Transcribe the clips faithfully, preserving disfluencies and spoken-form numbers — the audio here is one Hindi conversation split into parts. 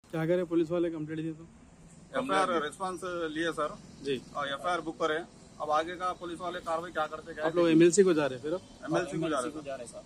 क्या करे पुलिस वाले कंप्लेंट दिए तो एफ आई आर रिस्पॉन्स लिए सर जी, और एफ आई आर बुक करे। अब आगे का पुलिस वाले कार्रवाई क्या करते क्या आप लोग एम एल सी को जा रहे हैं फिर अब एम एल सी को जा रहे सर।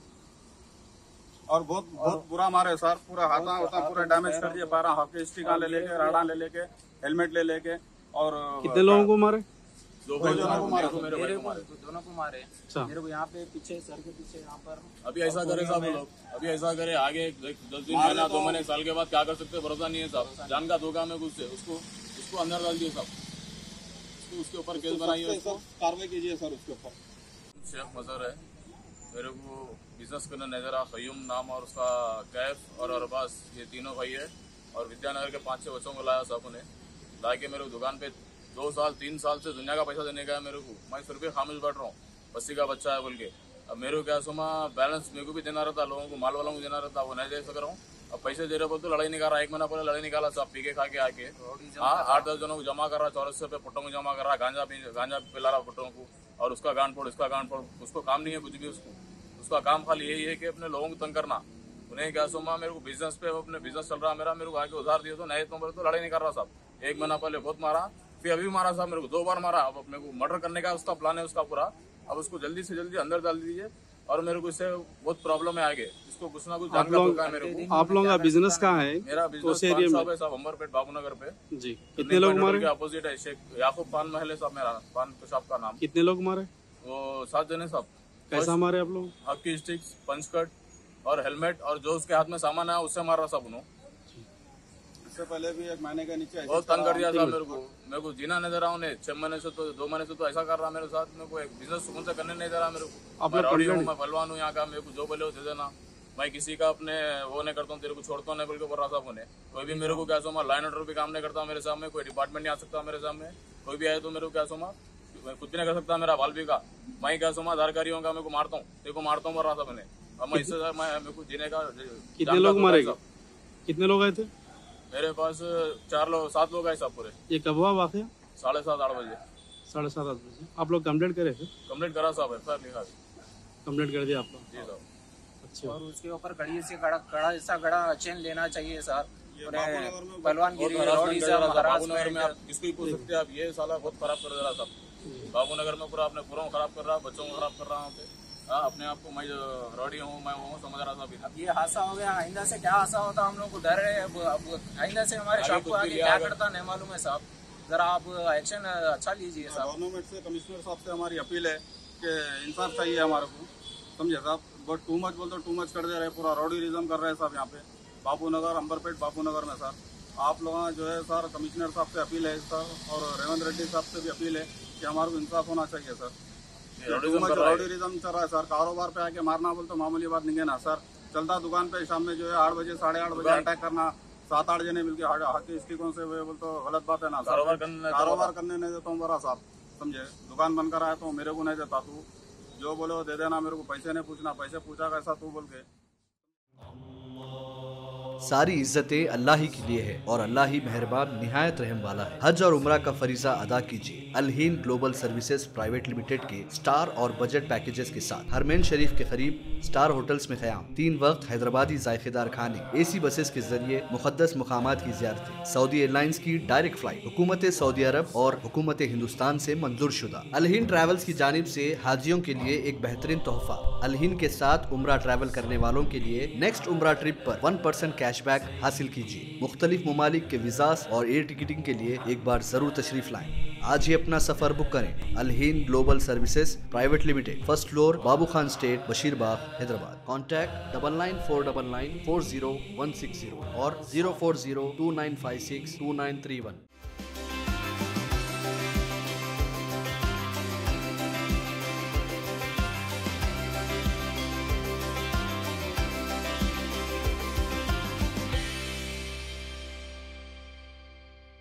और बहुत बहुत बुरा मारे सर, पूरा हाथा होता पूरा डैमेज कर दिया, पैरा हॉकी स्टिक ले लेके, राडा ले लेके, हेलमेट ले लेके। और कितने लोगों को मारे? दो जनों को मारे, मेरे को दोनों को मारे। अच्छा, मेरे को यहाँ पे पीछे सर के पीछे यहाँ पर। अभी ऐसा करे साहब लोग, अभी ऐसा करे आगे दस दिन महीना दो महीने साल के बाद क्या कर सकते हैं भरोसा नहीं है साहब। जान का धोखा में घुस से उसको उसको अंदर डाल दिए साहब, उसको उसके ऊपर केस बनाइए, उसको कार्रवाई कीजिए सर उसके ऊपर। शेख मजहर है, मेरे को बिजनेस करने नजर आ, खयूम नाम और उसका कैफ और अरबाज, ये तीनों भाई है। और विद्यानगर के पांच छह बच्चों को लाया साहब ने, ला के मेरे को दुकान पे दो साल तीन साल से दुनिया का पैसा देने का है मेरे को। मैं फिर भी खामिश बैठ रहा हूँ, बस्ती का बच्चा है बोल के। अब मेरे को क्या सोमा बैलेंस मेरे को भी देना रहता, लोगों को माल वालों को देना रहता, वो नहीं दे सक रहा हूँ। अब पैसे दे रहे बोल तो लड़ाई नहीं कर रहा, एक महीना पहले लड़ाई निकाला साहब, पी के खा के आके। हाँ, आठ दस जनों को जमा कर रहा, चौरस पे पुट्टों को जमा कर रहा, गांजा गांजा पिला रहा पुट्टों को, और उसका गांड फोड़ इसका गांड फोड़। उसको काम नहीं है कुछ भी, उसको उसका काम खाली यही है कि अपने लोगों को तंग करना। उन्हें क्या सोमा मेरे को बिजनेस पे अपने बिजनेस चल रहा मेरा, मेरे को आके उधार दिए तो नहीं तो मेरे तो लड़ाई नहीं कर रहा साहब। एक महीना पहले बहुत मारा, फिर अभी मारा साहब, मेरे को दो बार मारा। अब अपने को मर्डर करने का उसका प्लान है उसका पूरा। अब उसको जल्दी से जल्दी अंदर डाल दीजिए, और मेरे को इससे बहुत प्रॉब्लम है आगे, इसको कुछ ना कुछ जान का धोखा है मेरे को। आप लोगों का बिजनेस कहाँ है? मेरा बिजनेस पान शॉप है साहब, अंबरपेट बाबूनगर पे जी। कितने लोग मारे? के अपोजिट है, शेख याकूब पान महल है साहब, मेरा पान शॉप का नाम। कितने लोग मारे? वो सात जने साहब। कैसा मारे आप लोग? हॉकी स्टिक्स, पंच कट और हेलमेट, और जो उसके हाथ में सामान आया उससे मार रहा साहब उन्होंने। इससे पहले भी एक महीने के नीचे बहुत तंग कर दिया साहब मेरे को। मेरे को जीना नहीं दे रहा उन्हें, छह महीने से तो दो महीने से तो ऐसा कर रहा मेरे साथ। मेरे को एक बिजनेस सुकून से करने नहीं दे रहा मेरे को। मैं रौड़ी हूँ, मैं बलवान हूँ यहाँ का, मेरे को जो बोले वो दे देना। मैं किसी का अपने वो नहीं करता हूँ, तेरे को छोड़ता नहीं बोल के बोल रहा साहब उन्हें। कोई भी मेरे को क्या सोमा लाइन ऑर्डर भी काम नहीं करता मेरे सामने, कोई डिपार्टमेंट नहीं आ सकता मेरे सामने। कोई भी आए तो मेरे को क्या सोमा कुछ भी नहीं कर सकता मेरा बाल भी का। मैं क्या सोमा आधारकारियों का मेरे को मारता हूँ, तेरे को मारता हूँ बोल रहा साहब मैंने। अब मैं इससे मैं मेरे को जीने का। कितने लोग मारे? कितने लोग आए थे? मेरे पास चार लोग सात लोग आए साहब पूरे। ये कब हुआ वाकया? साढ़े सात आठ बजे। साढ़े सात आठ बजे आप लोग कंप्लेंट करे थे? कंप्लेंट करा साहब, एफ आई आर लिखा। कंप्लेंट कर दिया आप लोग? जी साहब। अच्छा, और उसके ऊपर कड़ी से कड़ा कड़ा ऐसा कड़ा चेन लेना चाहिए सर। पहलवान गिरी बाबूनगर में आप किसको भी पूछ सकते हैं आप, ये साला बहुत खराब कर दे रहा था बाबूनगर में पूरा। अपने पूरा खराब कर रहा, बच्चों को खराब कर रहा है। हाँ, अपने आप को मैं रॉडी हूँ, मैं वो समझ रहा था। अब ये हादसा हो गया, आइंदा से क्या हादसा होता हम लोग को डर है। अब आइंदा से हमारे शॉप को आगे क्या करता नहीं मालूम है साहब। जरा आप एक्शन अच्छा लीजिए साहब। गवर्नमेंट से, कमिश्नर साहब से हमारी अपील है कि इंसाफ चाहिए हमारे को, समझे साहब। बट टू मच बोलते टू मच कर दे रहे, पूरा रॉडीरिज्म कर रहे हैं साहब यहाँ पे बाबूनगर, अंबरपेट बाबूनगर में सर। आप लोग जो है सर, कमिश्नर साहब से अपील है सर, और रेवंत रेड्डी साहब से भी अपील है कि हमारे को इंसाफ होना चाहिए सर। रॉडीरिज्म चल रहा है सर, कारोबार पे आके मारना बोल तो मामूली बात नहीं है ना सर। चलता दुकान पे शाम में जो है आठ बजे साढ़े आठ बजे अटैक करना, सात आठ जने मिलकर हॉकी स्टिकों से बोल तो गलत बात है ना सर। कारोबार करने कारोबार करने नहीं देता हूँ बड़ा साहब, समझे। दुकान बंद कराया तो मेरे को नहीं देता, तू जो बोले वो दे देना, मेरे को पैसे नहीं पूछना, पैसे पूछा कैसा तू बोल के। सारी इज्जतें अल्लाह ही के लिए है और अल्लाह ही मेहरबान निहायत रहम वाला है। हज और उम्रा का फरीजा अदा कीजिए Al Hind global services private limited के स्टार और बजट पैकेजेस के साथ। हरमैन शरीफ के करीब स्टार होटल्स में क़याम, तीन वक्त हैदराबादी जायकेदार खाने, एसी बसेस के जरिए मुकद्दस मुकामात की ज़ियारतें, सऊदी एयरलाइंस की डायरेक्ट फ्लाइट, हुकूमत सऊदी अरब और हुकूमत हिंदुस्तान से मंजूर शुदा। अल हिंद ट्रैवल्स की जानिब से हाजियों के लिए एक बेहतरीन तोहफा। अल हिंद के साथ उम्रा ट्रैवल करने वालों के लिए नेक्स्ट उम्रा ट्रिप पर वन परसेंट कैशबैक हासिल कीजिए। मुख्तलिफ ममालिक के वीज़ास और एयर टिकटिंग के लिए एक बार जरूर तशरीफ लाएं। आज ही अपना सफर बुक करें। Al Hind global services private limited, first floor, Babu Khan estate, Basheerbagh, Hyderabad. Contact double nine four double nine four zero one six zero और zero four zero two nine five six two nine three one.